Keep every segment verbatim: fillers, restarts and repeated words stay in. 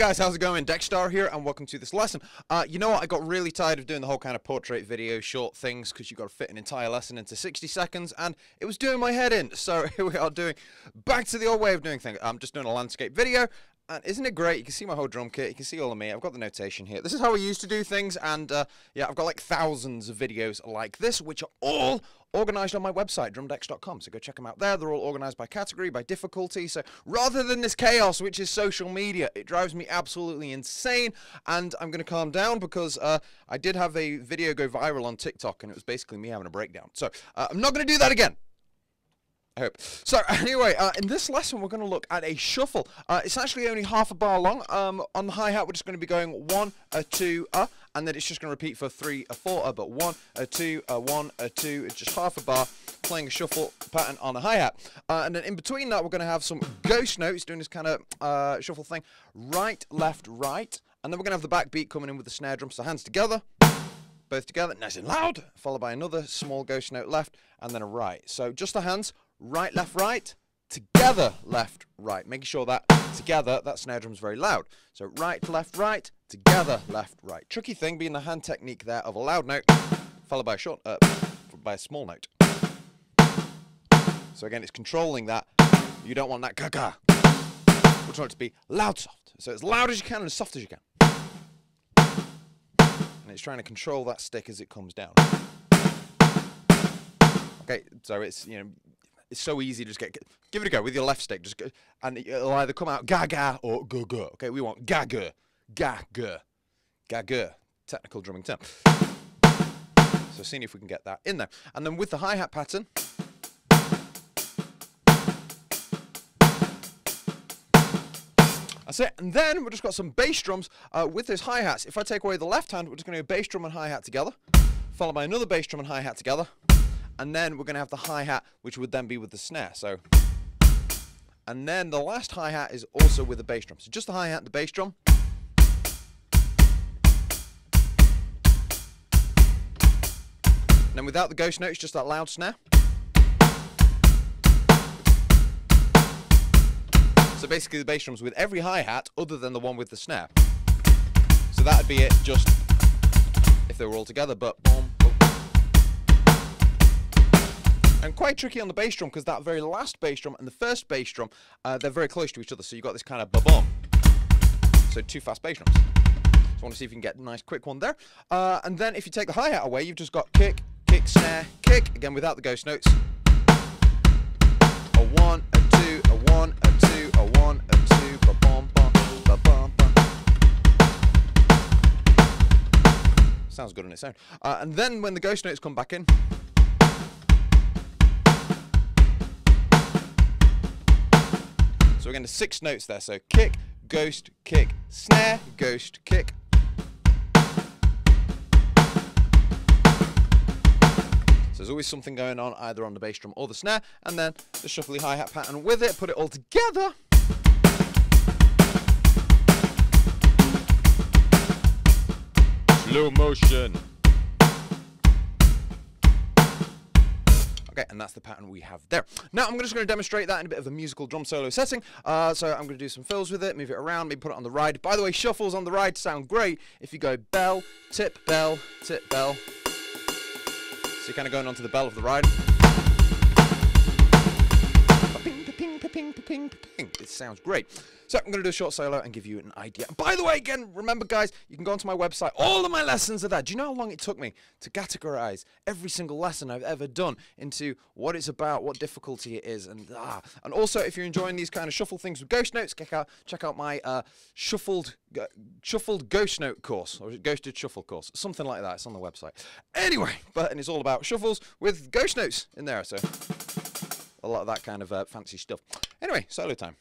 guys, how's it going? Dexstar here, and welcome to this lesson. Uh, you know what? I got really tired of doing the whole kind of portrait video, short things, because you got to fit an entire lesson into sixty seconds, and it was doing my head in. So here we are doing back to the old way of doing things. I'm just doing a landscape video. And isn't it great? You can see my whole drum kit, you can see all of me, I've got the notation here. This is how I used to do things, and uh, yeah, I've got like thousands of videos like this, which are all organised on my website, drum dex dot com, so go check them out there. They're all organised by category, by difficulty, so rather than this chaos, which is social media, it drives me absolutely insane, and I'm going to calm down because uh, I did have a video go viral on TikTok, and it was basically me having a breakdown. So, uh, I'm not going to do that again. I hope. So anyway, uh, in this lesson we're going to look at a shuffle. Uh, it's actually only half a bar long. Um, on the hi-hat we're just going to be going one, a two, a, and then it's just going to repeat for three, a four, a, but one, a two, a one, a two. It's just half a bar playing a shuffle pattern on the hi-hat. Uh, and then in between that we're going to have some ghost notes doing this kind of uh, shuffle thing. Right, left, right, and then we're going to have the backbeat coming in with the snare drum. So hands together. Both together, nice and loud, followed by another small ghost note left, and then a right. So just the hands, right, left, right, together, left, right. Making sure that together, that snare drum's very loud. So right, left, right, together, left, right. Tricky thing being the hand technique there of a loud note, followed by a short, uh, by a small note. So again, it's controlling that. You don't want that gaga. We want it to be loud, soft. So as loud as you can and as soft as you can. And it's trying to control that stick as it comes down. Okay, so it's, you know, it's so easy to just get, give it a go with your left stick, just go, and it'll either come out gaga or gaga. Okay, we want gaga, gaga, gaga, technical drumming term. So seeing if we can get that in there. And then with the hi-hat pattern, that's it. And then we've just got some bass drums uh, with this hi-hats. If I take away the left hand, we're just going to go bass drum and hi-hat together, followed by another bass drum and hi-hat together, and then we're going to have the hi-hat, which would then be with the snare. So, and then the last hi-hat is also with the bass drum. So just the hi-hat and the bass drum. And then without the ghost note, it's just that loud snare. So basically the bass drums with every hi-hat other than the one with the snare. So that would be it just if they were all together, but boom, boom. And quite tricky on the bass drum because that very last bass drum and the first bass drum, uh, they're very close to each other, so you've got this kind of ba-boom. So two fast bass drums. So I want to see if you can get a nice quick one there. Uh, and then if you take the hi-hat away, you've just got kick, kick, snare, kick, again without the ghost notes. A one, a two, a one, a two, a one, a two, ba bum bum, ba bum bum. Sounds good on its own. Uh, and then when the ghost notes come back in, so we're going to six notes there. So kick, ghost, kick, snare, ghost, kick. So there's always something going on either on the bass drum or the snare, and then the shuffly hi-hat pattern with it, put it all together. Slow motion. Okay, and that's the pattern we have there. Now I'm just going to demonstrate that in a bit of a musical drum solo setting. Uh, so I'm going to do some fills with it, move it around, maybe put it on the ride. By the way, shuffles on the ride sound great if you go bell, tip, bell, tip, bell. So you're kind of going onto the bell of the ride. Ping, ping, ping, ping, ping. It sounds great. So I'm going to do a short solo and give you an idea. By the way, again, remember guys, you can go onto my website. All of my lessons are there. Do you know how long it took me to categorize every single lesson I've ever done into what it's about, what difficulty it is, and ah. And also, if you're enjoying these kind of shuffle things with ghost notes, check out check out my uh, shuffled uh, shuffled ghost note course, or ghosted shuffle course, something like that. It's on the website. Anyway, but and it's all about shuffles with ghost notes in there. So a lot of that kind of uh, fancy stuff. Anyway, solo time.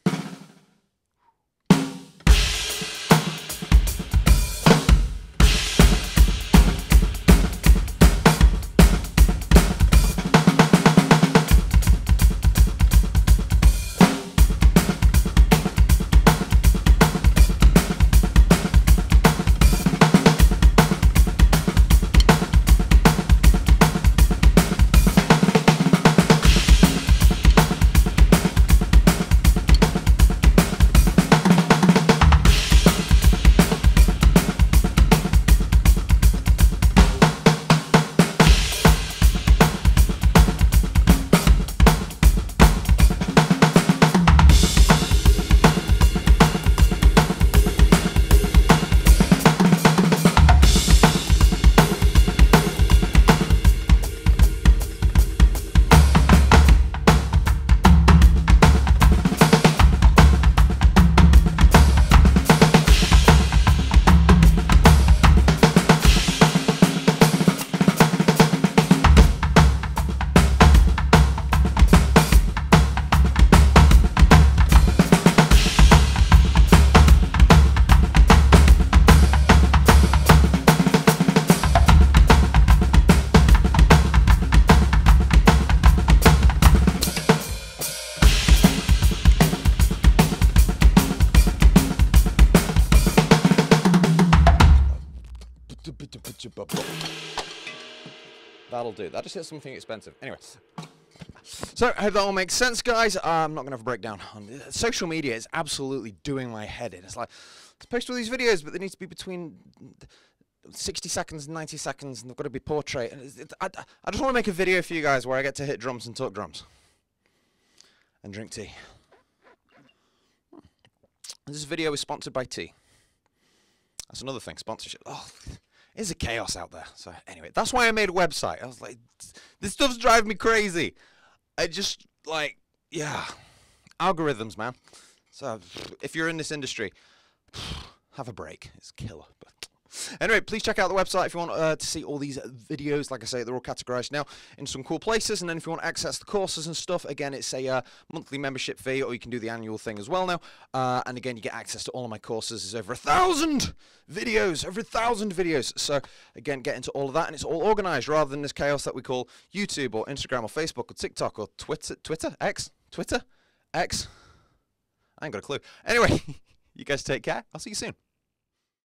that'll do. That just hit something expensive. Anyway. So, I hope that all makes sense, guys. Uh, I'm not going to have a breakdown. On social media is absolutely doing my head in. It's like, let's post all these videos, but they need to be between sixty seconds and ninety seconds, and they've got to be portrait. And it's, it, I, I just want to make a video for you guys where I get to hit drums and talk drums. And drink tea. This video is sponsored by tea. That's another thing, sponsorship. Oh, it's a chaos out there. So anyway, that's why I made a website. I was like, this stuff's driving me crazy. I just, like, yeah, algorithms, man. So if you're in this industry, have a break. It's killer. But anyway, please check out the website if you want uh, to see all these videos. Like I say, they're all categorized now in some cool places. And then if you want to access the courses and stuff, again, it's a uh, monthly membership fee, or you can do the annual thing as well now. Uh, and again, you get access to all of my courses. There's over a thousand videos, over a thousand videos. So again, get into all of that, and it's all organized rather than this chaos that we call YouTube or Instagram or Facebook or TikTok or Twitter, Twitter, X, Twitter, X. I ain't got a clue. Anyway, you guys take care. I'll see you soon.